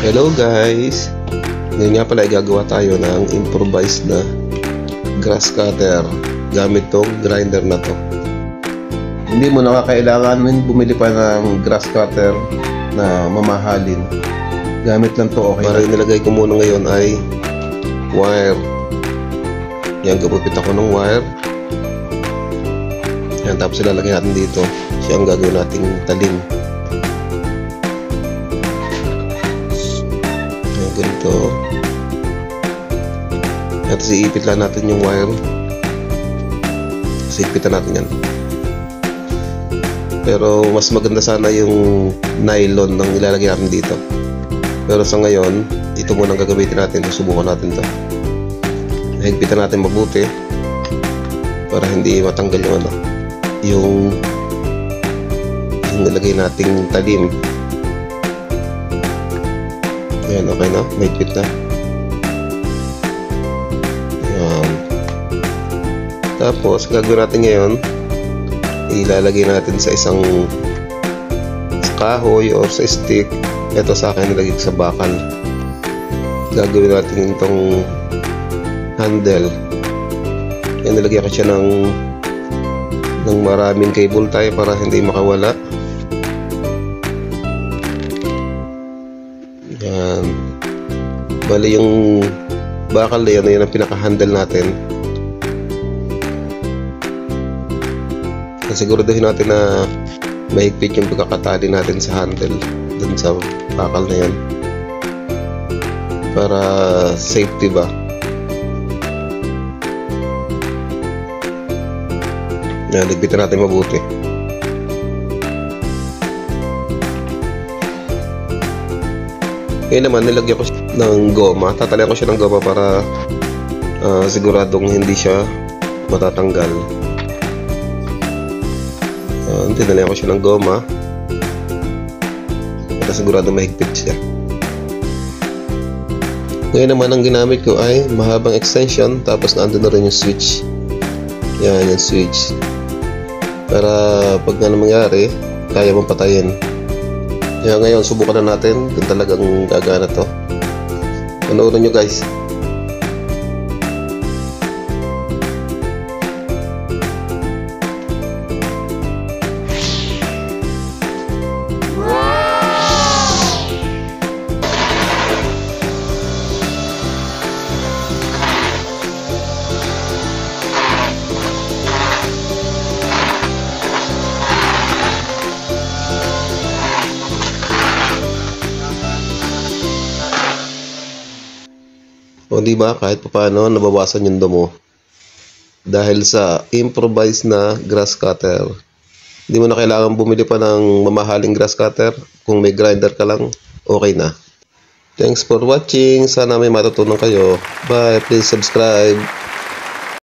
Hello guys! Ngayon nga pala gagawa tayo ng improvised na grass cutter gamit tong grinder na to. Hindi mo nakakailangan bumili pa ng grass cutter na mamahalin. Gamit lang to, okay. Para nilagay ko muna ngayon ay wire. Yan, gupit ako ng wire. Yan, tapos ilalagay natin dito. Siya ang gagawin nating talim. Ganito. At iipit lang natin yung wire. Ipitan natin yan. Pero mas maganda sana yung nylon ng ilalagay natin dito. Pero sa ngayon, ito muna ang gagamitin natin. Susubukan natin to. Higpitan natin mabuti para hindi matanggal yung nilagay nating talim. Ayan, okay na, may higpit na. Ayan. Tapos gagawin natin ngayon, ilalagay natin sa isang kahoy or sa stick. Ito sa akin nilagay sa bakal. Gagawin natin itong handle. Yan, nilagyan ko siya ng maraming cable tie para hindi makawala. Yan. Bali yung bakal na yan ang pinaka-handle natin. Siguraduhin natin na mahigpit yung pagkakatali natin sa handle dun sa bakal na yan para safety ba. Yan, ligpitan natin mabuti. Ngayon naman, nilagyan ko ng goma. Tatalian ko siya ng goma para siguradong hindi siya matatanggal. Tinalian ko siya ng goma para siguradong mahigpit siya. Ngayon naman, ang ginamit ko ay mahabang extension, tapos nandun na rin yung switch. Yan, yung switch. Para pag na mangyari, kaya mong patayin. Kaya ngayon, subukan na natin kung talagang gagana to. Panoorin nyo guys. O diba, kahit paano nabawasan yung damo dahil sa improvised na grass cutter. Hindi mo na kailangan bumili pa ng mamahaling grass cutter. Kung may grinder ka lang, okay na. Thanks for watching. Sana may matutunan kayo. Bye. Please subscribe.